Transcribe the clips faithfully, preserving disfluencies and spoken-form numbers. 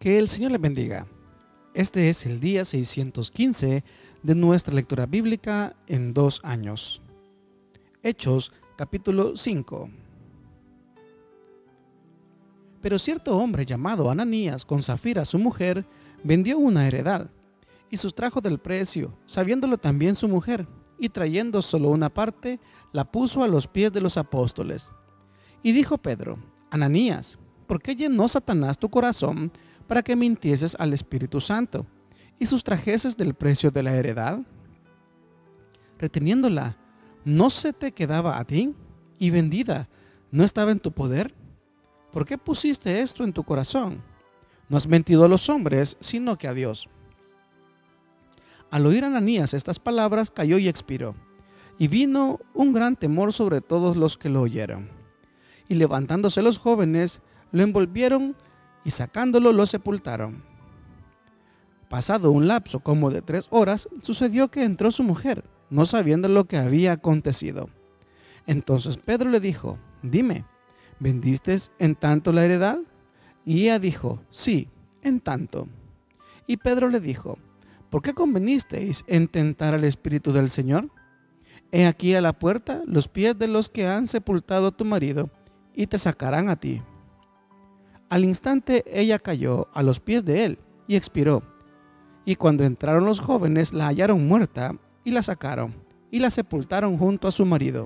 Que el Señor les bendiga. Este es el día seiscientos quince de nuestra lectura bíblica en dos años. Hechos, capítulo cinco. Pero cierto hombre llamado Ananías, con Safira su mujer, vendió una heredad y sustrajo del precio, sabiéndolo también su mujer, y trayendo solo una parte, la puso a los pies de los apóstoles. Y dijo Pedro: Ananías, ¿por qué llenó Satanás tu corazón para que mintieses al Espíritu Santo y sustrajeses del precio de la heredad? Reteniéndola, ¿no se te quedaba a ti? Y vendida, ¿no estaba en tu poder? ¿Por qué pusiste esto en tu corazón? No has mentido a los hombres, sino que a Dios. Al oír Ananías estas palabras, cayó y expiró, y vino un gran temor sobre todos los que lo oyeron. Y levantándose los jóvenes, lo envolvieron y sacándolo lo sepultaron. Pasado un lapso como de tres horas, sucedió que entró su mujer, no sabiendo lo que había acontecido. Entonces Pedro le dijo: Dime, ¿vendiste en tanto la heredad? Y ella dijo: Sí, en tanto. Y Pedro le dijo: ¿Por qué convenisteis en tentar al Espíritu del Señor? He aquí a la puerta los pies de los que han sepultado a tu marido, y te sacarán a ti. Al instante ella cayó a los pies de él y expiró. Y cuando entraron los jóvenes, la hallaron muerta y la sacaron y la sepultaron junto a su marido.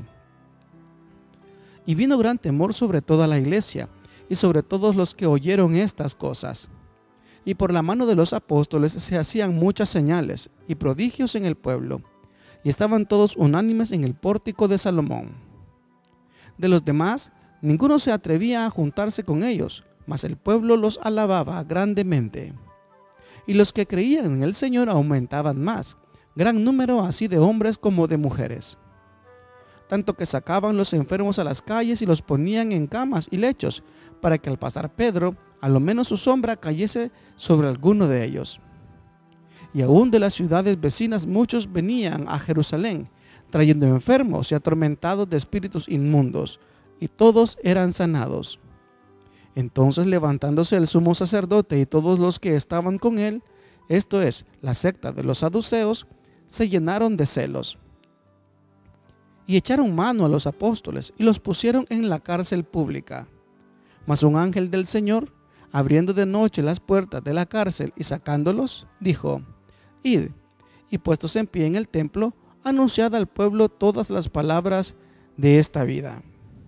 Y vino gran temor sobre toda la iglesia y sobre todos los que oyeron estas cosas. Y por la mano de los apóstoles se hacían muchas señales y prodigios en el pueblo, y estaban todos unánimes en el pórtico de Salomón. De los demás, ninguno se atrevía a juntarse con ellos, mas el pueblo los alababa grandemente. Y los que creían en el Señor aumentaban más, gran número así de hombres como de mujeres. Tanto que sacaban los enfermos a las calles y los ponían en camas y lechos, para que al pasar Pedro, a lo menos su sombra cayese sobre alguno de ellos. Y aún de las ciudades vecinas muchos venían a Jerusalén, trayendo enfermos y atormentados de espíritus inmundos, y todos eran sanados. Entonces, levantándose el sumo sacerdote y todos los que estaban con él, esto es, la secta de los saduceos, se llenaron de celos. Y echaron mano a los apóstoles y los pusieron en la cárcel pública. Mas un ángel del Señor, abriendo de noche las puertas de la cárcel y sacándolos, dijo: Id, y puestos en pie en el templo, anunciad al pueblo todas las palabras de esta vida.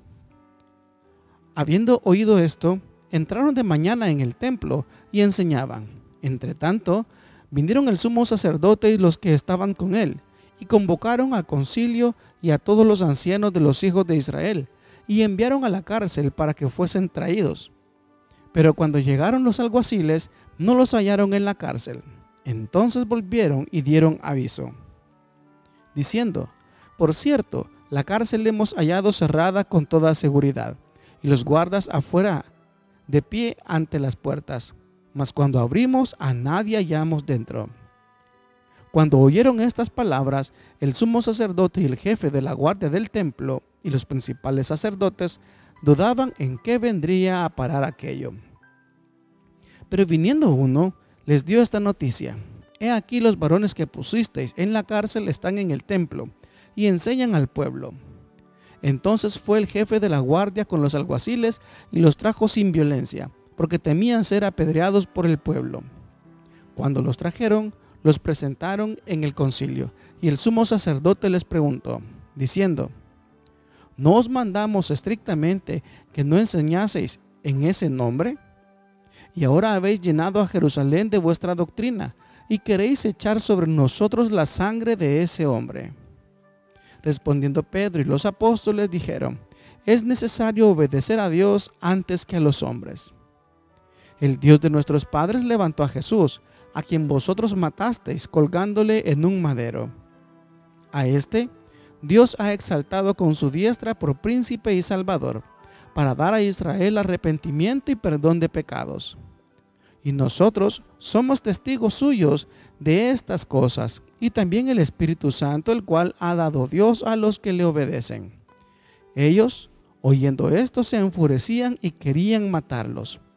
Habiendo oído esto, entraron de mañana en el templo y enseñaban. Entre tanto, vinieron el sumo sacerdote y los que estaban con él, y convocaron al concilio y a todos los ancianos de los hijos de Israel, y enviaron a la cárcel para que fuesen traídos. Pero cuando llegaron los alguaciles, no los hallaron en la cárcel. Entonces volvieron y dieron aviso, diciendo: Por cierto, la cárcel hemos hallado cerrada con toda seguridad, y los guardas afuera de pie ante las puertas, mas cuando abrimos a nadie hallamos dentro. Cuando oyeron estas palabras, el sumo sacerdote y el jefe de la guardia del templo y los principales sacerdotes dudaban en qué vendría a parar aquello. Pero viniendo uno, les dio esta noticia: He aquí los varones que pusisteis en la cárcel están en el templo y enseñan al pueblo. Entonces fue el jefe de la guardia con los alguaciles y los trajo sin violencia, porque temían ser apedreados por el pueblo. Cuando los trajeron, los presentaron en el concilio, y el sumo sacerdote les preguntó, diciendo: ¿No os mandamos estrictamente que no enseñaseis en ese nombre? Y ahora habéis llenado a Jerusalén de vuestra doctrina, y queréis echar sobre nosotros la sangre de ese hombre. Respondiendo Pedro y los apóstoles dijeron: Es necesario obedecer a Dios antes que a los hombres. El Dios de nuestros padres levantó a Jesús, a quien vosotros matasteis colgándole en un madero. A este Dios ha exaltado con su diestra por príncipe y salvador, para dar a Israel arrepentimiento y perdón de pecados. Y nosotros somos testigos suyos de estas cosas, y también el Espíritu Santo, el cual ha dado Dios a los que le obedecen. Ellos, oyendo esto, se enfurecían y querían matarlos.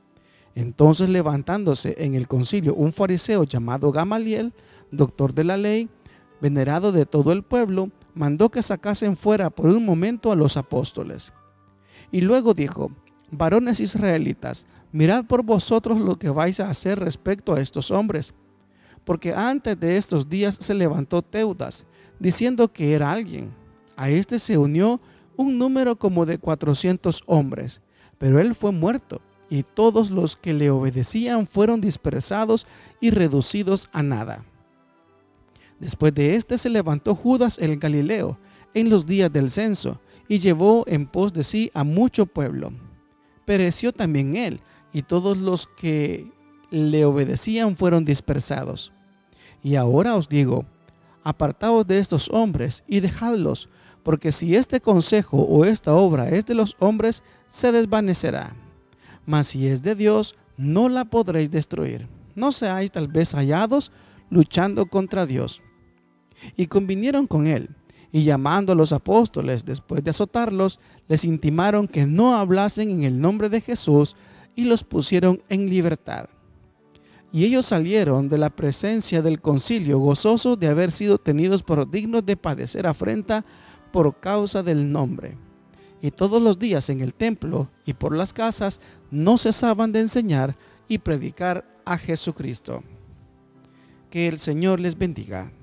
Entonces, levantándose en el concilio un fariseo llamado Gamaliel, doctor de la ley, venerado de todo el pueblo, mandó que sacasen fuera por un momento a los apóstoles. Y luego dijo: varones israelitas, mirad por vosotros lo que vais a hacer respecto a estos hombres. Porque antes de estos días se levantó Teudas, diciendo que era alguien. A este se unió un número como de cuatrocientos hombres, pero él fue muerto, y todos los que le obedecían fueron dispersados y reducidos a nada. Después de éste se levantó Judas el Galileo en los días del censo, y llevó en pos de sí a mucho pueblo. Pereció también él, y todos los que le obedecían fueron dispersados. Y ahora os digo: apartaos de estos hombres y dejadlos, porque si este consejo o esta obra es de los hombres, se desvanecerá. Mas si es de Dios, no la podréis destruir. No seáis tal vez hallados luchando contra Dios. Y convinieron con él, y llamando a los apóstoles después de azotarlos, les intimaron que no hablasen en el nombre de Jesús, y los pusieron en libertad. Y ellos salieron de la presencia del concilio gozosos de haber sido tenidos por dignos de padecer afrenta por causa del nombre. Y todos los días en el templo y por las casas no cesaban de enseñar y predicar a Jesucristo. Que el Señor les bendiga.